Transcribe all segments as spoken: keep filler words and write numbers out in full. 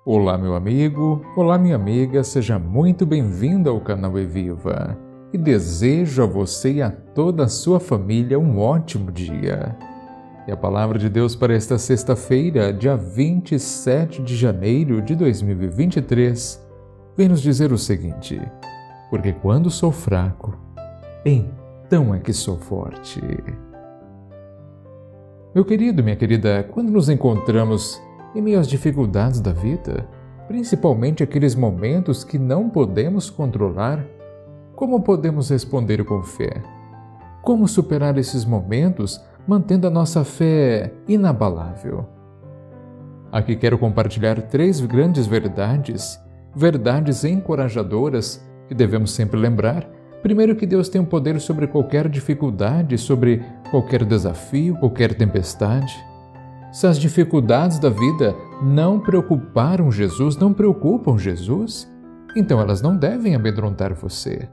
Olá, meu amigo, olá, minha amiga, seja muito bem-vindo ao canal Eviva e desejo a você e a toda a sua família um ótimo dia. E a palavra de Deus para esta sexta-feira, dia vinte e sete de janeiro de dois mil e vinte e três, vem nos dizer o seguinte: porque quando sou fraco, então é que sou forte. Meu querido, minha querida, quando nos encontramos em meio às dificuldades da vida, principalmente aqueles momentos que não podemos controlar, como podemos responder com fé? Como superar esses momentos mantendo a nossa fé inabalável? Aqui quero compartilhar três grandes verdades, verdades encorajadoras que devemos sempre lembrar. Primeiro, que Deus tem o poder sobre qualquer dificuldade, sobre qualquer desafio, qualquer tempestade. Se as dificuldades da vida não preocuparam Jesus, não preocupam Jesus, então elas não devem amedrontar você.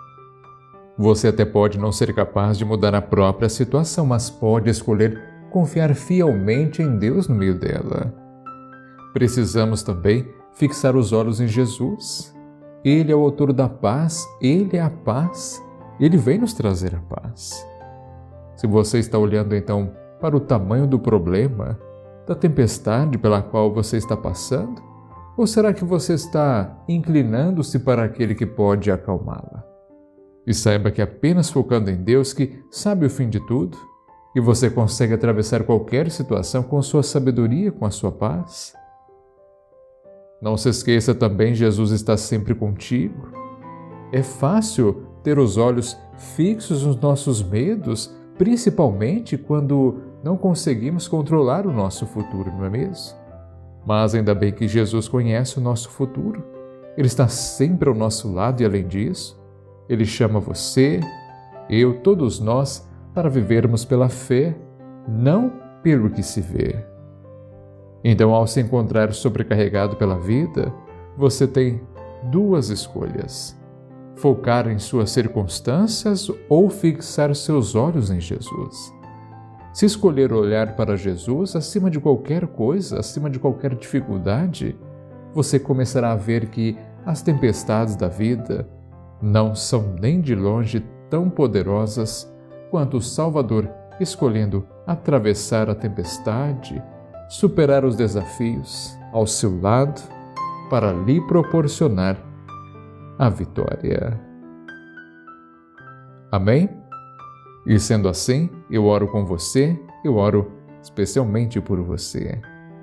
Você até pode não ser capaz de mudar a própria situação, mas pode escolher confiar fielmente em Deus no meio dela. Precisamos também fixar os olhos em Jesus. Ele é o autor da paz, Ele é a paz, Ele vem nos trazer a paz. Se você está olhando então para o tamanho do problema, da tempestade pela qual você está passando? Ou será que você está inclinando-se para aquele que pode acalmá-la? E saiba que apenas focando em Deus, que sabe o fim de tudo, e você consegue atravessar qualquer situação com sua sabedoria, com a sua paz. Não se esqueça também, Jesus está sempre contigo. É fácil ter os olhos fixos nos nossos medos, principalmente quando não conseguimos controlar o nosso futuro, não é mesmo? Mas ainda bem que Jesus conhece o nosso futuro. Ele está sempre ao nosso lado e, além disso, Ele chama você, eu, todos nós, para vivermos pela fé, não pelo que se vê. Então, ao se encontrar sobrecarregado pela vida, você tem duas escolhas: focar em suas circunstâncias ou fixar seus olhos em Jesus. Se escolher olhar para Jesus acima de qualquer coisa, acima de qualquer dificuldade, você começará a ver que as tempestades da vida não são nem de longe tão poderosas quanto o Salvador escolhendo atravessar a tempestade, superar os desafios ao seu lado para lhe proporcionar a vitória. Amém? E sendo assim, eu oro com você, eu oro especialmente por você.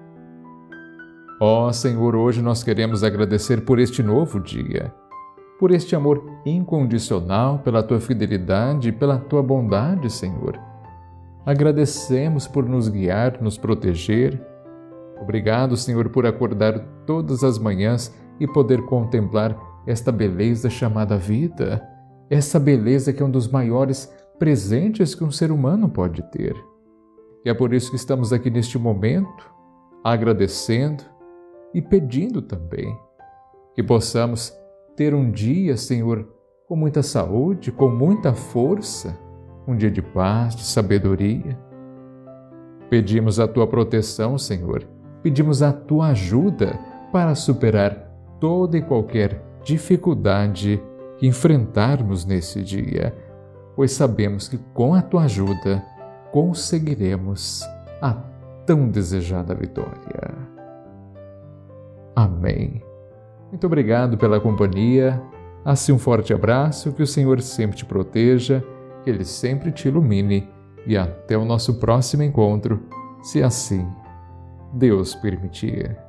Ó Senhor, hoje nós queremos agradecer por este novo dia, por este amor incondicional, pela Tua fidelidade e pela Tua bondade, Senhor. Agradecemos por nos guiar, nos proteger. Obrigado, Senhor, por acordar todas as manhãs e poder contemplar esta beleza chamada vida, essa beleza que é um dos maiores presentes que um ser humano pode ter. E é por isso que estamos aqui neste momento, agradecendo e pedindo também que possamos ter um dia, Senhor, com muita saúde, com muita força, um dia de paz, de sabedoria. Pedimos a Tua proteção, Senhor, pedimos a Tua ajuda para superar toda e qualquer dificuldade que enfrentarmos nesse dia, pois sabemos que com a Tua ajuda conseguiremos a tão desejada vitória. Amém. Muito obrigado pela companhia. Assim, um forte abraço, que o Senhor sempre te proteja, que Ele sempre te ilumine e até o nosso próximo encontro, se assim Deus permitir.